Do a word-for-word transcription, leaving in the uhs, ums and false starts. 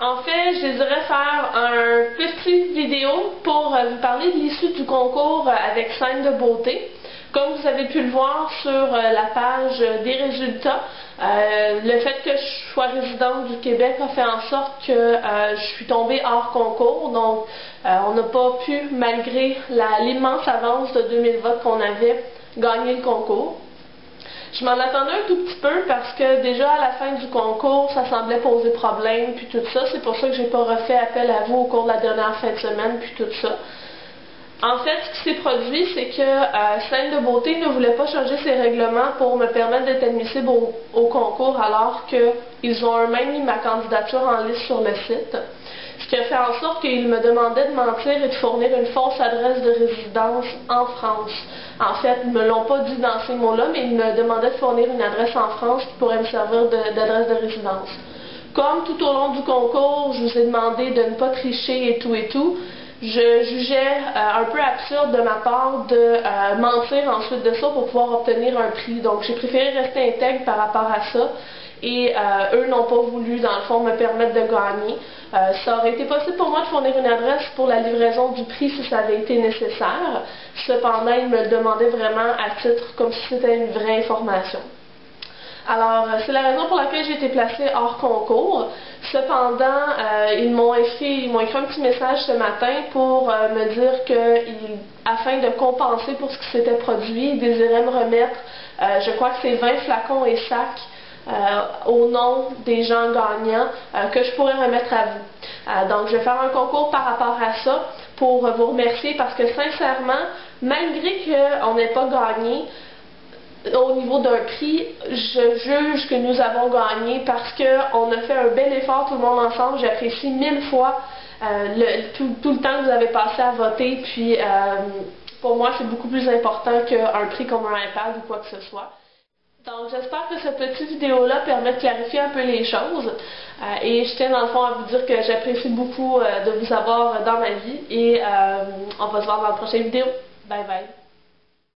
En fait, je désirais faire un petit vidéo pour vous parler de l'issue du concours avec scène de beauté. Comme vous avez pu le voir sur la page des résultats, euh, le fait que je sois résidente du Québec a fait en sorte que euh, je suis tombée hors concours. Donc, euh, on n'a pas pu, malgré l'immense avance de deux mille votes qu'on avait, gagner le concours. Je m'en attendais un tout petit peu parce que déjà à la fin du concours, ça semblait poser problème, puis tout ça. C'est pour ça que j'ai pas refait appel à vous au cours de la dernière fin de semaine, puis tout ça. En fait, ce qui s'est produit, c'est que euh, Scène de beauté ne voulait pas changer ses règlements pour me permettre d'être admissible au, au concours, alors qu'ils ont eux-mêmes mis ma candidature en liste sur le site. Ce qui a fait en sorte qu'ils me demandaient de mentir et de fournir une fausse adresse de résidence en France. En fait, ils ne me l'ont pas dit dans ces mots-là, mais ils me demandaient de fournir une adresse en France qui pourrait me servir d'adresse de, de résidence. Comme tout au long du concours, je vous ai demandé de ne pas tricher et tout et tout, je jugeais euh, un peu absurde de ma part de euh, mentir ensuite de ça pour pouvoir obtenir un prix. Donc j'ai préféré rester intègre par rapport à ça. Et euh, eux n'ont pas voulu, dans le fond, me permettre de gagner. Euh, ça aurait été possible pour moi de fournir une adresse pour la livraison du prix si ça avait été nécessaire. Cependant, ils me le demandaient vraiment à titre comme si c'était une vraie information. Alors, c'est la raison pour laquelle j'ai été placée hors concours. Cependant, euh, ils m'ont écrit, ils m'ont écrit un petit message ce matin pour euh, me dire que, ils, afin de compenser pour ce qui s'était produit, ils désiraient me remettre, euh, je crois que c'est vingt flacons et sacs euh, au nom des gens gagnants euh, que je pourrais remettre à vous. Euh, donc, je vais faire un concours par rapport à ça pour vous remercier parce que, sincèrement, malgré qu'on n'ait pas gagné, au niveau d'un prix, je juge que nous avons gagné parce qu'on a fait un bel effort tout le monde ensemble. J'apprécie mille fois euh, le, tout, tout le temps que vous avez passé à voter. Puis euh, pour moi, c'est beaucoup plus important qu'un prix comme un iPad ou quoi que ce soit. Donc j'espère que cette petite vidéo-là permet de clarifier un peu les choses. Euh, et je tiens dans le fond à vous dire que j'apprécie beaucoup euh, de vous avoir dans ma vie. Et euh, on va se voir dans la prochaine vidéo. Bye bye.